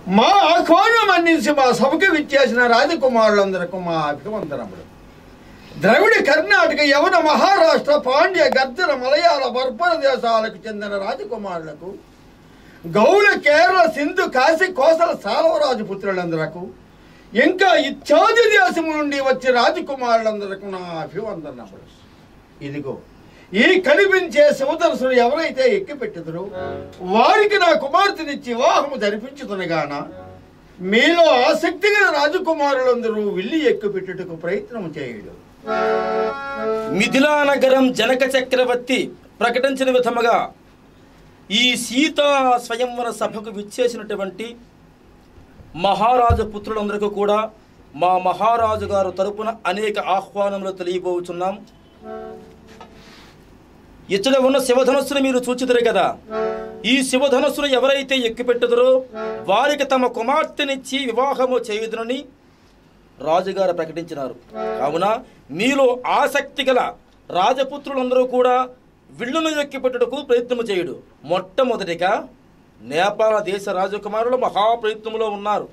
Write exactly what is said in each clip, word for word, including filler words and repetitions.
మా ఆహ్వానం అందించి మా సభకు విచ్చేసిన రాజకుమారులందరకు మా అభివందనములు. ద్రవిడ, కర్ణాటక, యవన, మహారాష్ట్ర, పాండ్య, గర్జన, మలయాళ, బర్బర దేశాలకు చెందిన రాజకుమారులకు, గౌడ, కేరళ, సింధు, కాశీ, కోసల, సాలవరాజు పుత్రులందరకు, ఇంకా ఇత్యాది దేశము నుండి వచ్చే రాజకుమారులందరకు నా అభివందనములు. ఇదిగో ఈ కనిపించే శివదర్శుడు ఎవరైతే ఎక్కిపెట్టుదురో వారికి నా కుమార్తెనిచ్చి వివాహము జరిపించుతునగాన మీలో ఆసక్తి గల రాజకుమారులందరూ విల్లి ఎక్కుపెట్టుటకు ప్రయత్నం చేయడు. మిథిలా నగరం జనక చక్రవర్తి ప్రకటించిన విధముగా ఈ సీతా స్వయంవర సభకు విచ్చేసినటువంటి మహారాజు పుత్రులందరికీ కూడా మా మహారాజు గారు తరపున అనేక ఆహ్వానములు తెలియబోచున్నాం. ఇచ్చట ఉన్న శివధనస్సును మీరు చూచిదరు కదా. ఈ శివధనస్సును ఎవరైతే ఎక్కుపెట్టుదరో వారికి తమ కుమార్తెనిచ్చి వివాహము చేయుదునని రాజుగారు ప్రకటించినారు. కావున మీలో ఆసక్తి గల రాజపుత్రులందరూ కూడా విల్లును ఎక్కిపెట్టుటకు ప్రయత్నము చేయుడు. మొట్టమొదటిగా నేపాల దేశ రాజకుమారులు మహాప్రయత్నములో ఉన్నారు.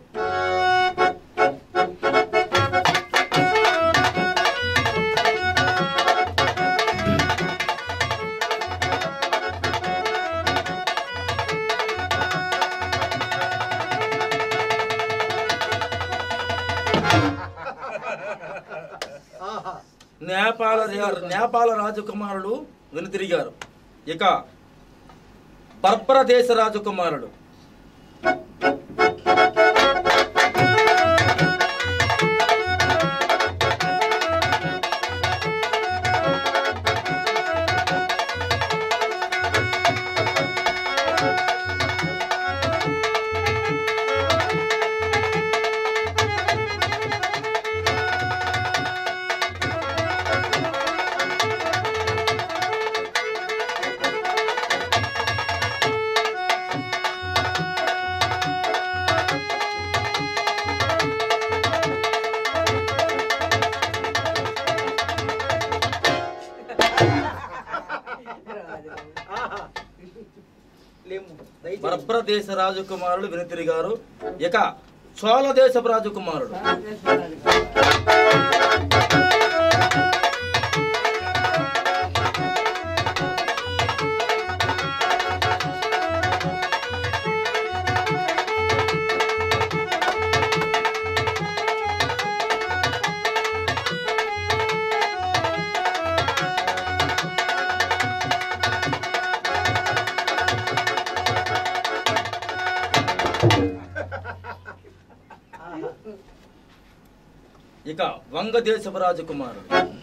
నేపాల నేపాల రాజకుమారులు వెనుతిరిగారు. ఇక బర్బర దేశ రాజకుమారుడు బర్బర దేశ రాజకుమారులు వెనుతిరిగారు. ఇక చోళ దేశపు రాజకుమారుడు ఇక వంగదేశపు రాజకుమారుడు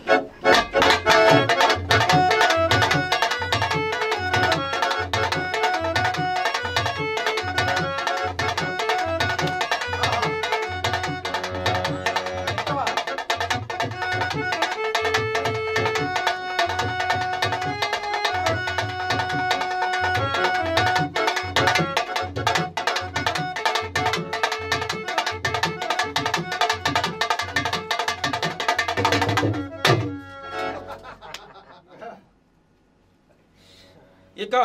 ఇక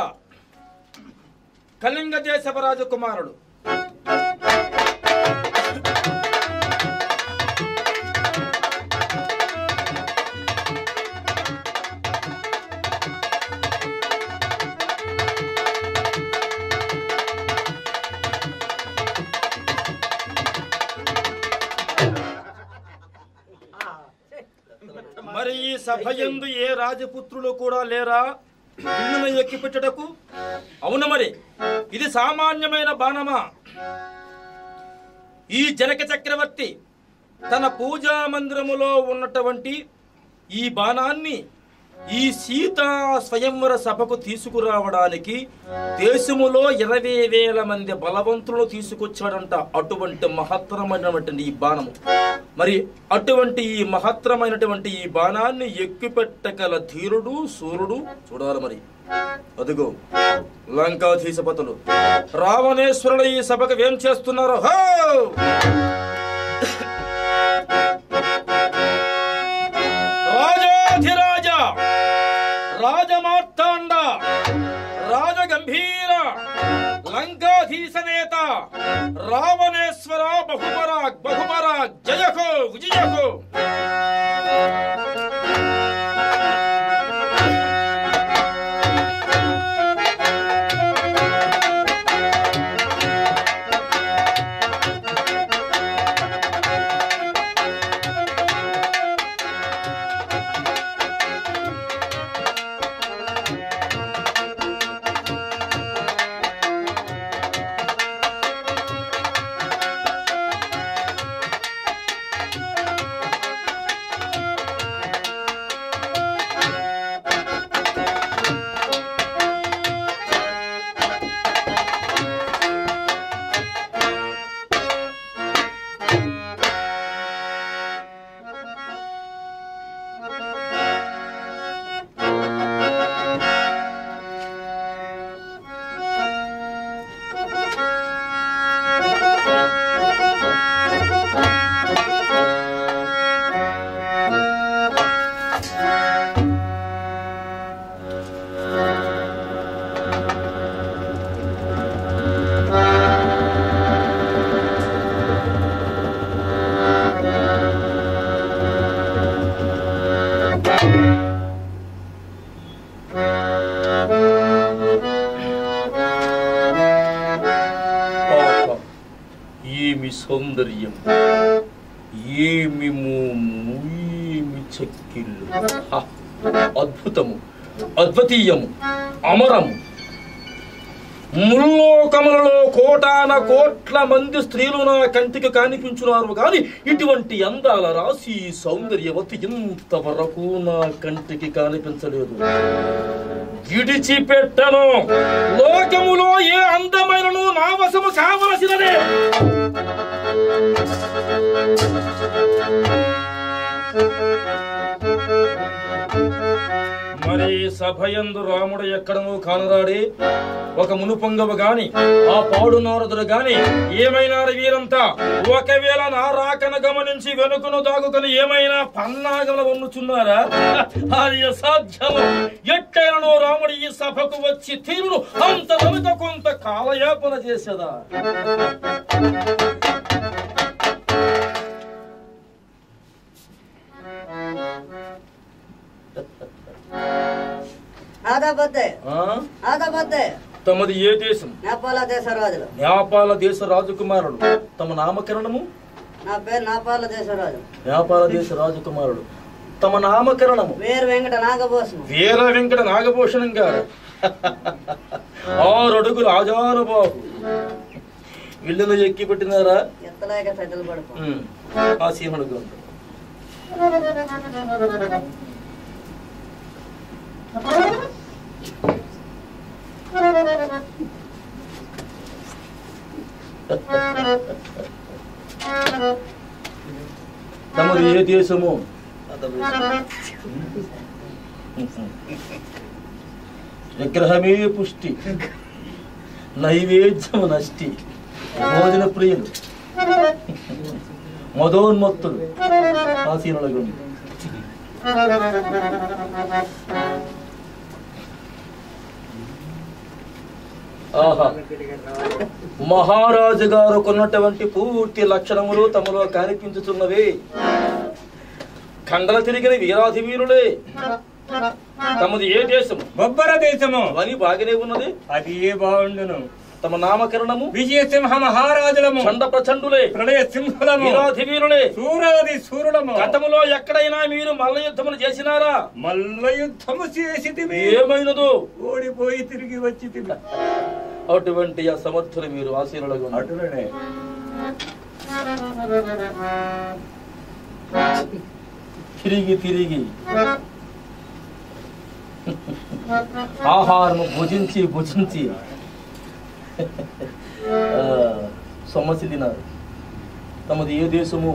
కళింగ దేశపు రాజకుమారుడు మరి ఈ సభయందు ఏ రాజపుత్రులు కూడా లేరా విల్లును ఎక్కిపెట్టుటకు? అవును, మరి ఇది సామాన్యమైన బాణమా? ఈ జనక చక్రవర్తి తన పూజా మందిరములో ఉన్నటువంటి ఈ బాణాన్ని ఈ సీతా స్వయంవర సభకు తీసుకురావడానికి దేశములో ఇరవై వేల మంది బలవంతులను తీసుకొచ్చాడంట. అటువంటి మహత్తరమైనటువంటి ఈ బాణము, మరి అటువంటి ఈ మహత్తరమైనటువంటి ఈ బాణాన్ని ఎక్కుపెట్టగల ధీరుడు సూర్యుడు చూడాలి. మరి అదుగో లంకాధీశపతులు రావణేశ్వరుడు ఈ సభకు ఏం చేస్తున్నారు? హో రాజాధిరాజ, రాజమార్తాండ, రాజగంభీర, లంకాధీశనేత రావణేశ్వర బహుపరాగ్ బహుపరాగ్ జయహో విజయహో. సౌందర్యం ఏమి మోము ఏమి చెక్కిళ్ళు, అద్భుతము అద్వితీయము అమరము. ముల్లోకములలో కోటాన కోట్ల మంది స్త్రీలు నా కంటికి కనిపించున్నారు కానీ ఇటువంటి అందాల రాశి సౌందర్యవతి ఇంతవరకు నా కంటికి కనిపించలేదు. విడిచిపెట్టను, లోకములో ఏ అందమైనను నా వశము కావలసినదే. మరి సభయందు రాముడు ఎక్కడనూ కానరాడే. ఒక మునుపొంగవ గాని ఆ పాడు నారదుడు గాని ఏమైనా వీరంతా ఒకవేళ నా రాకను గమనించి వెనుకను దాగుకొని ఏమైనా పన్నాగల వన్నుచున్నారా? అది అసాధ్యము. ఎట్టైనను రాముడు ఈ సభకు వచ్చి తీరును అంత వెనుక కొంత కాలయాపన చేసేదా. తమది ఏ దేశం? నేపాల దేశ రాజులు. నేపాల దేశ రాజకుమారుడు. తమ నామకరణము? నా పేరు నేపాల దేశ రాజు. నేపాల దేశ రాజకుమారుడు. తమ నామకరణము? వీర వెంకట నాగభూషణం. వీర వెంకట నాగభూషణం గారు. ఆరు అడుగులు ఆజానుబాహు. విల్లును ఎక్కి పెట్టినారా? ఎత్తలేక సైతలు పడుకో. ఆ సీమడుగు తమరు ఏ దేశము? విగ్రహమే పుష్టి, నైవేద్యము నష్టి, భోజన ప్రియులు, మదోన్మత్తులు, ఆసీనులకు. ఆహా, మహారాజు గారు కొన్నటువంటి పూర్తి లక్షణములు తమలో కనిపించుతున్నవే. కండల తిరిగిన వీరాధి వీరులే. తమది ఏ దేశము? బొబ్బర దేశము. అని బాగానే ఉన్నది. అది ఏ బాగుండును. తమ నామకరణము? విజయసింహ మహారాజులము. చండ ప్రచండులే. ప్రళయ సింహులము. వీరాధి వీరులే. సూరాది సూరులము. గతములో ఎక్కడైనా మీరు మల్ల యుద్ధములు చేసినారా? మల్ల యుద్ధము చేసి ఏమైనదో ఓడిపోయి తిరిగి వచ్చి తిని. అటువంటి ఆ సమర్థులు మీరు ఆశీనులుగా. అటులనే తిరిగి తిరిగి ఆహారము భుజించి భుజించి సొమ్మసిల్లినారు. తమది ఏ దేశము?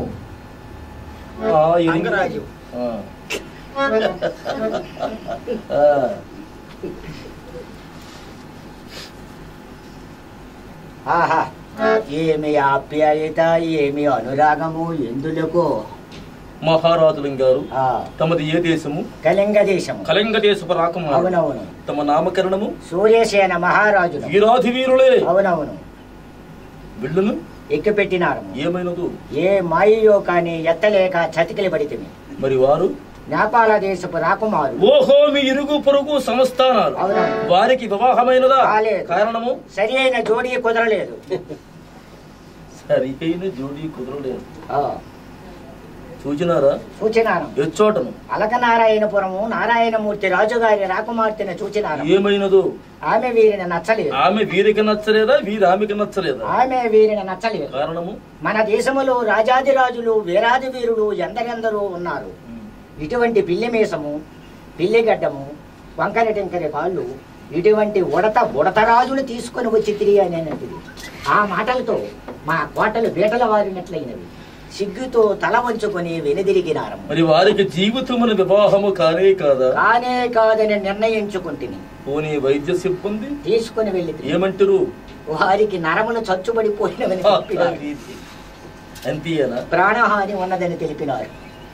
ఆహా, ఏమి ఆప్యాయత, ఏమి అనురాగము, ఎందులకు మహారాజులం గారు ఆ, తమది ఏ దేశము? కళింగ దేశం. కళింగ దేశపు రాకుమారు. అవునవును. తమ నామకరణము? సూర్యసేన మహారాజులు. వీరాధి వీరులే. అవునవును. విల్లును ఎక్కి పెట్టినారు. ఏమైనదు? ఏ మాయో కాని ఎత్తలేక చతికిలి పడితిమి. మరి వారు? నేపాల దేశపు రాకుమారు. ఓహో, మీ ఇరుగు పొరుగు సంస్థానాలు. అవునవును. వారికి వివాహమైనదా? కాలేదు. కారణము? సరి అయిన జోడీ కుదరలేదు. సరి అయిన జోడీ కుదరలేదు. ఆ, చూచినారా? చూచినారు. ఎచ్చోటను? అలకనారాయణపురము నారాయణమూర్తి రాజుగారి రాకుమార్తెను చూచినారు. ఏమైనదు? ఆమె వీరిని నచ్చలేదు. ఆమె వీరికి నచ్చలేదా? వీరి ఆమెకి నచ్చలేదా? ఆమె వీరిని నచ్చలేదు. కారణము? మన దేశములో రాజాదిరాజులు వీరాది వీరులు ఎందరెందరూ ఉన్నారు. ఇటువంటి పిల్లి మీసము, పిల్లిగడ్డము, వంకర టెంకరి కాళ్ళు, ఇటువంటి ఉడత ఉడతరాజులు తీసుకొని వచ్చి తిరిగి అనేటువంటిది. ఆ మాటలతో మా కోటలు బీటల వారినట్లయినవి. సిగ్గుతో తల వంచుకొని వెనుదిరిగినారు. మరి వారికి జీవితమున వివాహము కానే కాదా? కానే కాదని నిర్ణయించుకుంటుని పోనీ వైద్య సిబ్బంది తీసుకుని వెళ్ళి ఏమంటారు? వారికి నరములు చచ్చుబడిపోయినవని చెప్పినారు. అంతేనా? ప్రాణహాని ఉన్నదని తెలిపినారు.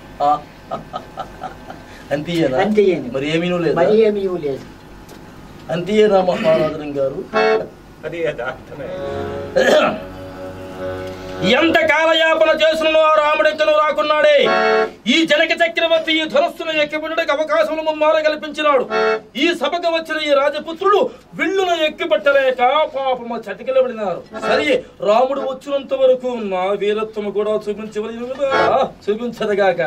అంతేనా? అంతేను. మరి ఏమీ లేదు. మరి ఏమీ లేదు. అంతేనా మహారాజులం గారు? అది యథార్థమే. ఎంత కాలయాపన చేసిన రాముడెక్కను రాకున్నాడే. ఈ జనక చక్రవర్తి ఈ ధనస్సును ఎక్కిపట్టడానికి అవకాశములు ముమ్మార కల్పించినాడు. ఈ సభకు వచ్చిన ఈ రాజపుత్రులు విల్లును ఎక్కిపట్టలేక పాపమ చతికిలబడినారు. సరే, రాముడు వచ్చినంత వరకు నా వీరత్వము కూడా చూపించవలసినదా? చూపించదుగాక.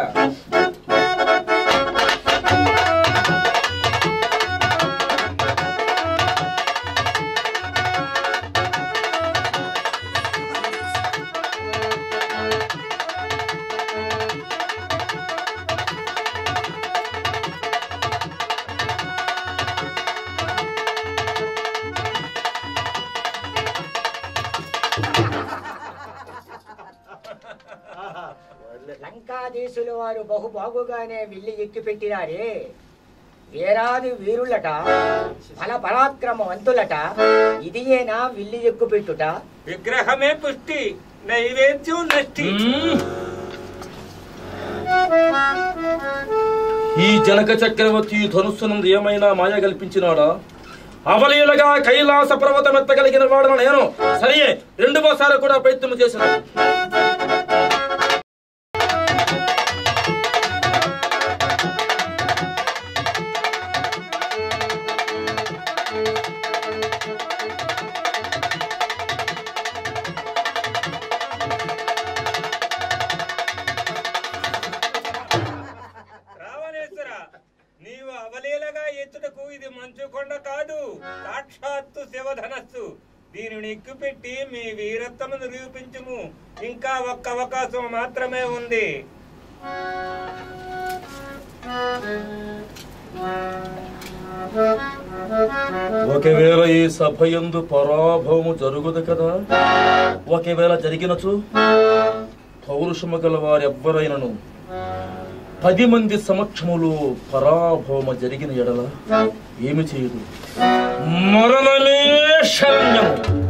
లంకాదేశుల వారు బహు బాగుగానే విల్లి ఎక్కి పెట్టినారే. వీరాది వీరులట, ఫల పరాక్రమవంతులట. ఇదియేనా విల్లి ఎక్కు పెట్టుట? విగ్రహమే పుష్టి, నైవేద్యం నష్టి. ఈ జనక చక్రవర్తి ధనుస్సునందు ఏమైనా మాయ కల్పించినాడా? అవలీలగా కైలాస పర్వతం ఎత్తగలిగిన వాడన నేను. సరే, రెండవసారి కూడా ప్రయత్నం చేసిన. నీవు అవలీలగా ఎత్తుటకు ఇది మంచు కొండ కాదు, సాక్షాత్తు శివధనస్సు. దీనిని ఎక్కుపెట్టి మీ వీరత్వము నిరూపించుము. ఇంకా ఒక్క అవకాశం మాత్రమే ఉంది. ఒకవేళ ఈ సభయందు పరాభవము జరుగుదు కదా. ఒకవేళ జరిగినచు పౌరుషము గల వారెవ్వరైనను పది మంది సమక్షములో పరాభవము జరిగిన ఎడల ఏమి చేయదు? మరణమే శరణ్యము.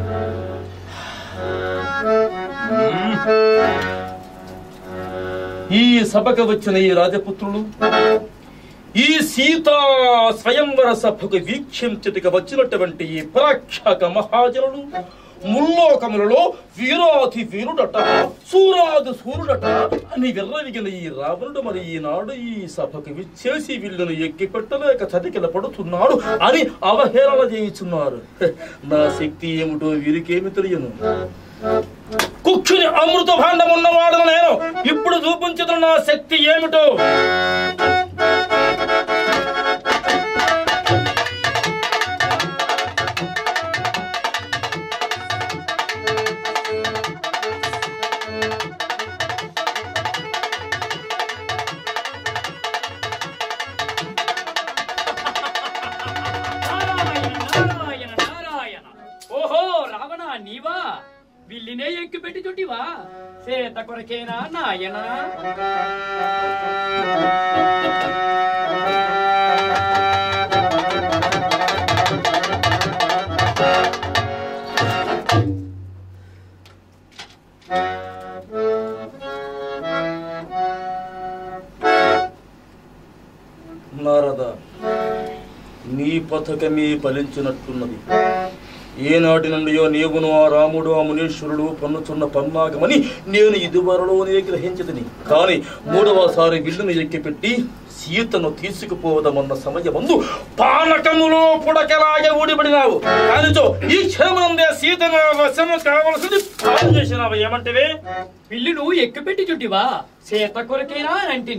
ఈ సభకు వచ్చిన ఈ రాజపుత్రులు ఈ సీతా స్వయంవర సభకు వీక్షించుటకు వచ్చినటువంటి ఈ పరాక్షక మహాజనులు ముల్లోకములలో వీరాధి వీరుడట, సూరాది సూర్యుడట అని విర్రవిగిన ఈ రావణుడు మరి ఈనాడు ఈ సభకు విచ్చేసి వీళ్ళను ఎక్కి పెట్టలేక చతికిల పడుతున్నాడు అని అవహేళన చేయుచున్నారు. నా శక్తి ఏమిటో వీరికేమి తెలియను. కుక్షుని అమృత భాండం ఉన్నవాడను నేను. ఇప్పుడు చూపించుతున్న నా శక్తి ఏమిటో. నీవా విల్లినే ఎక్కి పెట్టి చుట్టివా? సేత కొరకేనా నాయనా? నీ పథకమే ఫలించినట్టున్నది. ఏనాటి నుండియో నీవును ఆ రాముడు ఆ మునీశ్వరుడు పన్నుచున్న పన్నాగమని నేను ఇదివరలోనే గ్రహించదని. కానీ మూడవసారి విల్లును ఎక్కిపెట్టి సీతను తీసుకుపోవదమన్న సమయమందు పానకములో పుడకలాగే ఊడిపడినావు. కానిచో ఈ క్షణమందే సీతను వశము కావలసింది పాలన చేసినావు. ఏమంటివే? పిల్లును ఎక్కుపెట్టి చుట్టివా సీత కొరకేనా అంటిని.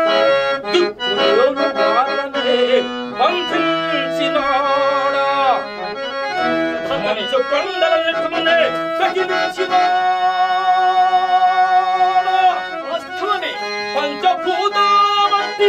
వాస్తవమే, పంచభూతామంటి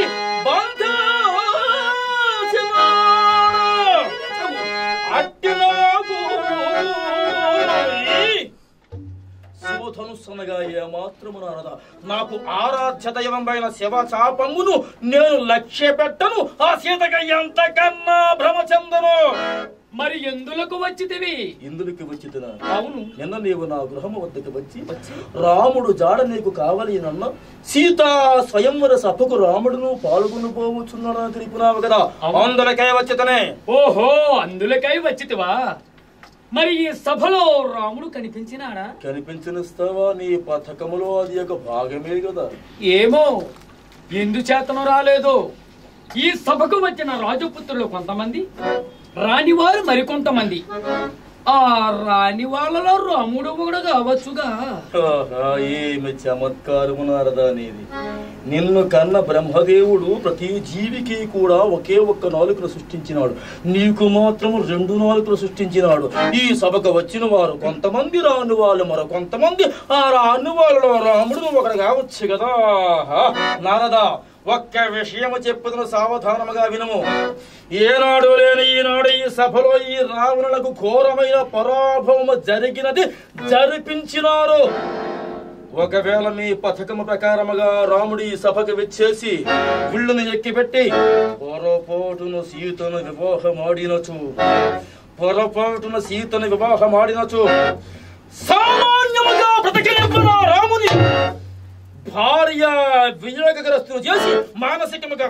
శివధనుస్సనగా ఏమాత్రము నారద నాకు ఆరాధ్య దైవమైన శివ చాపమును నేను లక్ష్య పెట్టను. ఆ సీతగా ఎంతకన్నా భ్రమచందను. మరి ఎందులకు వచ్చితివి? ఇందులోకి వచ్చితున్నా. అవును, నిన్న నీవు నా గృహము వద్దకు వచ్చి రాముడు జాడ నీకు కావాలి నన్న సీతా స్వయంవర సభకు రాముడును పాల్గొను పోవచ్చున్నాడా తెలిపినావు కదా. అందులకై వచ్చితనే. ఓహో, అందులకై వచ్చితివా? మరి ఈ సభలో రాముడు కనిపించినాడా? కనిపించనిస్తావా? నీ పథకములో అది ఒక భాగమే కదా. ఏమో ఎందుచేతను రాలేదో. ఈ సభకు వచ్చిన రాజపుత్రులు కొంతమంది, రానివారు మరికొంతమంది. ఆ రాని వాళ్ళలో రాముడు కూడా కావచ్చుగా. ఏమి చమత్కారము నారదా నీది. నిన్ను కన్న బ్రహ్మదేవుడు ప్రతి జీవికి కూడా ఒకే ఒక్క నాలుకను సృష్టించినాడు. నీకు మాత్రము రెండు నాలుకలు సృష్టించినాడు. ఈ సభకు వచ్చిన వారు కొంతమంది, రాని వాళ్ళు మరో కొంతమంది. ఆ రాని వాళ్ళలో రాముడు ఒకడు కావచ్చు కదా. నారదా, ఒక్క విషయము చెప్పుదును, సావధానముగా వినుము. ఏనాడు లేని ఈనాడు ఈ సభలో ఈ రావణులకు ఘోరమైన పరాభవము జరిగినది, జరిపించినారు. ఒకవేళ మీ పథకము ప్రకారముగా రాముడు ఈ సభకు వచ్చేసి విల్లును ఎక్కిపెట్టి పొరపాటును సీతను వివాహమాడినచు పొరపాటున సీతను వివాహమాడినచు సామాన్యముగా బ్రతకనివ్వన రాముని భార్య వియోగగ్రస్తులు చేసి మానసికముగా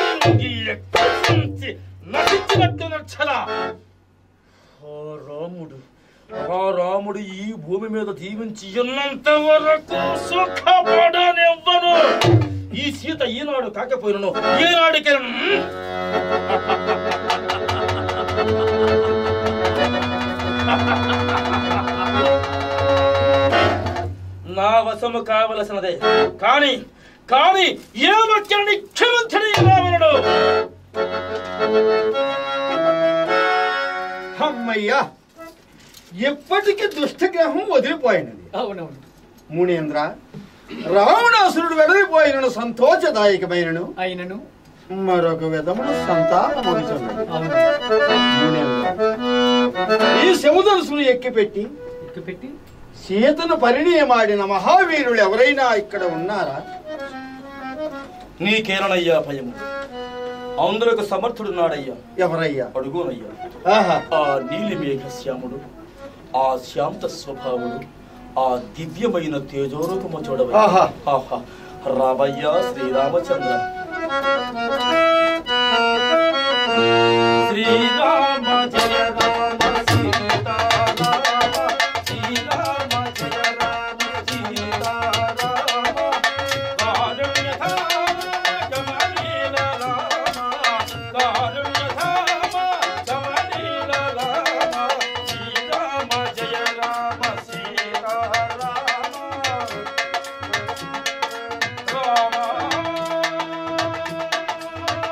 నటించినట్టు నచ్చలా. ఆ రాముడు ఆ రాముడు ఈ భూమి మీద జీవించి ఉన్నంత వరకు సుఖపడనివ్వను. ఈ సీత ఈనాడు కాకపోయినను ఈనాడికి నా వశము కావలసినదే. కాని కాని ఏ వచ్చని క్షమించని రావణుడు. అమ్మయ్యా, ఎప్పటికీ దుష్టగ్రహం వదిలిపోయినది. అవునవును మునీంద్ర, రావణాసురుడు వెడలిపోయినను సంతోషదాయకమైనను అయినను మరొక విధమున సంతానమగుచున్నది. ఈ శివధనుసును ఎక్కిపెట్టి ఎక్కుపెట్టి సీతను పరిణయమాడిన మహావీరులు ఎవరైనా ఇక్కడ ఉన్నారా? నీకేనయ్యా భయము? అందులకు సమర్థుడు నాడయ్యా. ఎవరయ్యా? అడుగునయ్యా. ఆహా, ఆ నీలి మేఘశ్యాముడు, ఆ శాంత స్వభావుడు, ఆ దివ్యమైన తేజోరూపము చూడవయ్యా. ఆహా. ఆహా, రావయ్యా శ్రీరామచంద్ర. శ్రీరామ జయ రామ సీతారామ, శ్రీరామ జయ రామ సీతారామ, కారుణ్యధామ కమలీల రామ, కారుణ్యధామ కమలీల రామ, శ్రీరామ జయ రామ సీతారామ. రామ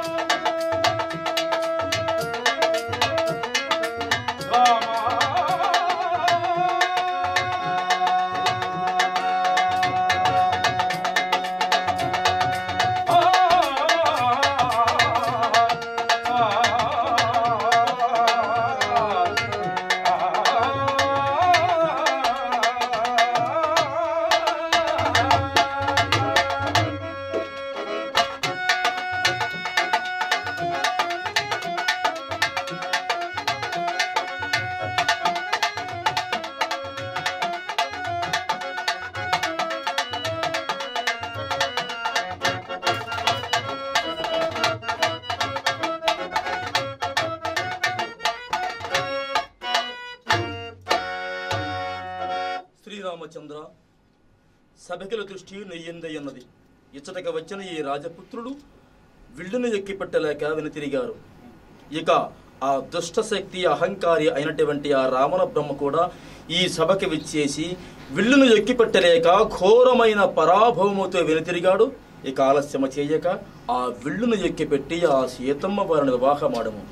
శ్రీరామచంద్ర, సభకిల దృష్టి నెయ్యిందయ్యన్నది. ఇచ్చటకి వచ్చిన ఈ రాజపుత్రుడు విల్లును ఎక్కిపెట్టలేక వెనుతిరిగారు. ఇక ఆ దుష్ట శక్తి అహంకారి అయినటువంటి ఆ రావణ బ్రహ్మ కూడా ఈ సభకి విచ్చేసి విల్లును ఎక్కిపెట్టలేక ఘోరమైన పరాభవముతో వెనుతిరిగాడు. ఇక ఆలస్యమ చేయక ఆ విల్లును ఎక్కిపెట్టి ఆ సీతమ్మ వారిని వివాహమాడము.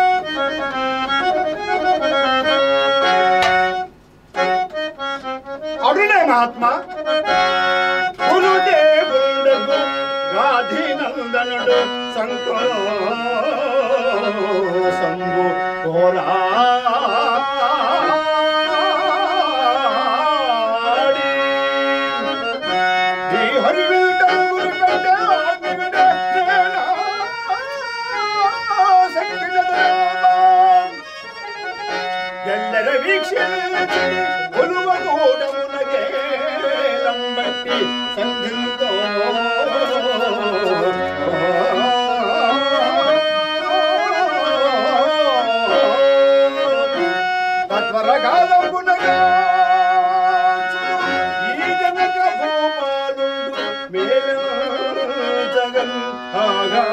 అడునే మహాత్మా, గురుదేవుండగు గాధినందనుడు సంకోసంబు పోరాడి హరి వీటంగురు కంటే ఆజ్ఞగడ ఎల్లర వీక్షించి ఒలువగూడమునకేలంబట్టి సంధితో తత్వరకాలమునగా ఈ జనక భూపాలుడు మేలు జగన్ ఆగా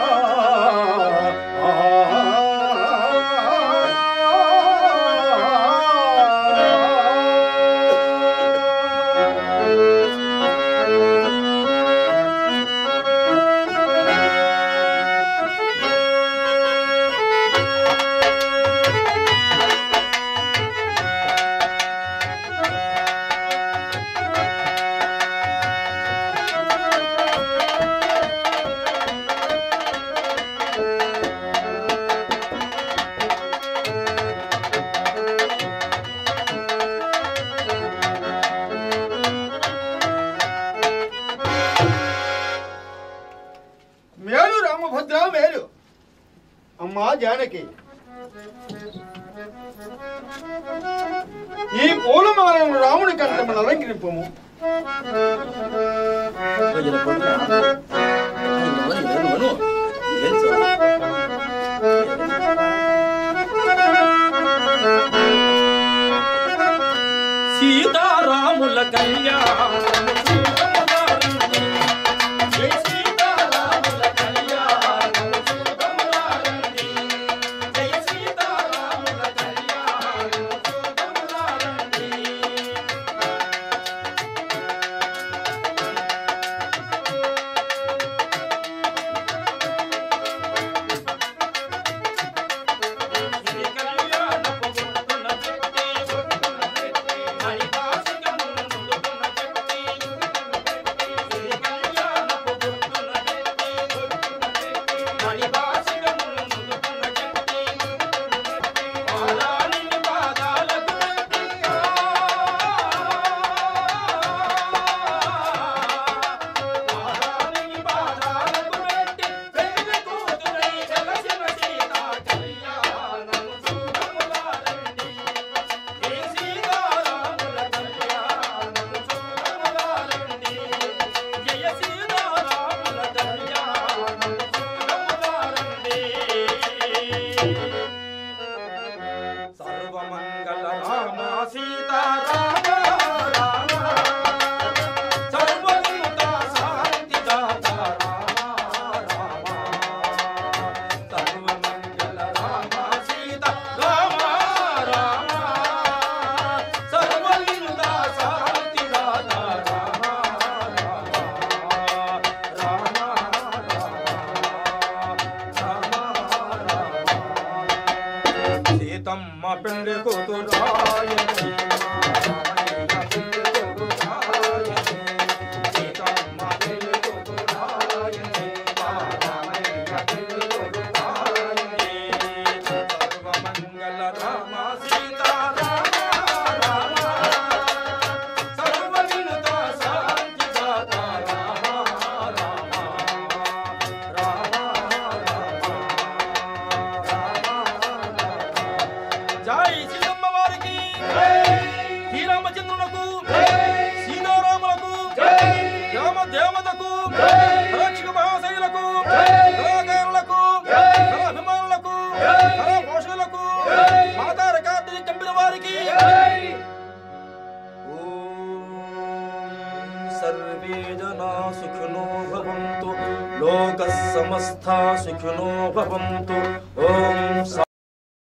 మేలు. అమ్మా జానకి, ఈ పూలమాలను రాముని కంఠమును అలంకరింపము. సీతారాముల కళ్యాణం పెళ్లి కూతురాయని सर्वे जना सुखिनो भवन्तु लोकः समस्ता सुखिनो भवन्तु। ओम